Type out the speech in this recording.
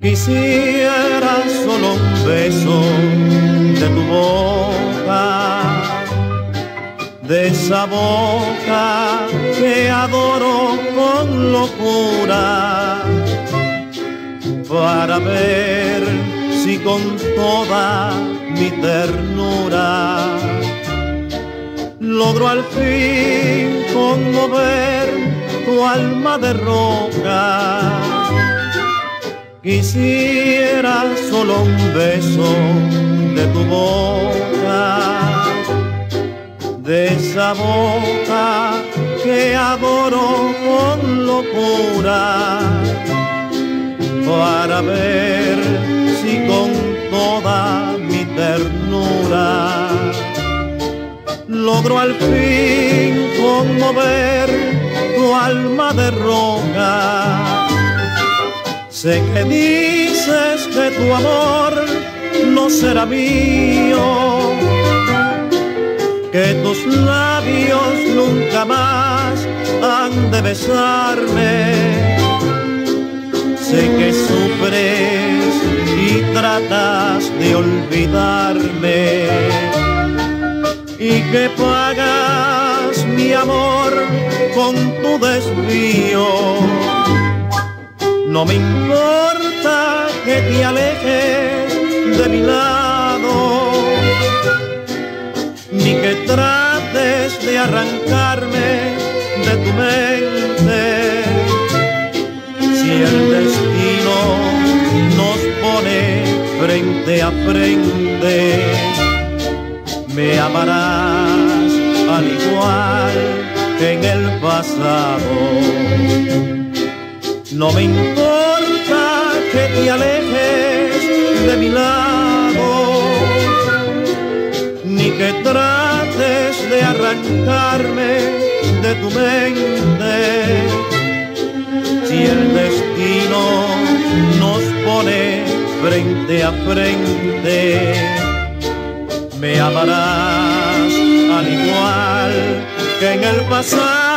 Quisiera solo un beso de tu boca, de esa boca que adoro con locura, para ver si con toda mi ternura logro al fin conmover tu alma de roca. Quisiera solo un beso de tu boca, de esa boca que adoro con locura, para ver si con toda mi ternura logro al fin conmover tu alma de roca. Sé que dices que tu amor no será mío, que tus labios nunca más han de besarme. Sé que sufres y tratas de olvidarme, y que pagas mi amor con tu desvío. No me importa que te alejes de mi lado, ni que trates de arrancarme de tu mente. Si el destino nos pone frente a frente, me amarás al igual que en el pasado. No me importa que te alejes de mi lado, ni que trates de arrancarme de tu mente. Si el destino nos pone frente a frente, me amarás al igual que en el pasado.